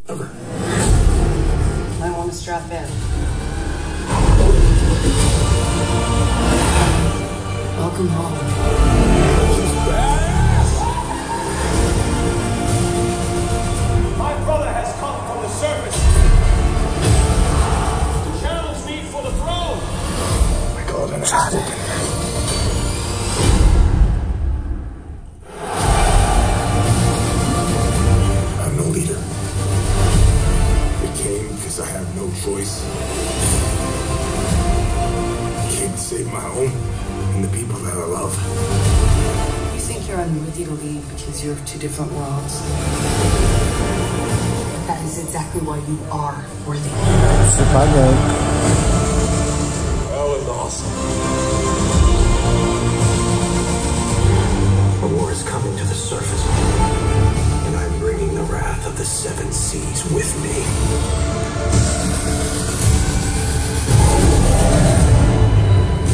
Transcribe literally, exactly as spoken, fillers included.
Ever. I want to strap in. Welcome home. She's badass! My brother has come from the surface to challenge me for the throne. I call it an outspoken. I'm no leader. I came because I have no choice. I came to save my home and the people that I love. You think you're unworthy to lead because you're of two different worlds. That is exactly why you are worthy. Sepagai. That was awesome. A war is coming to the surface, and I'm bringing the wrath of the seven seas with me.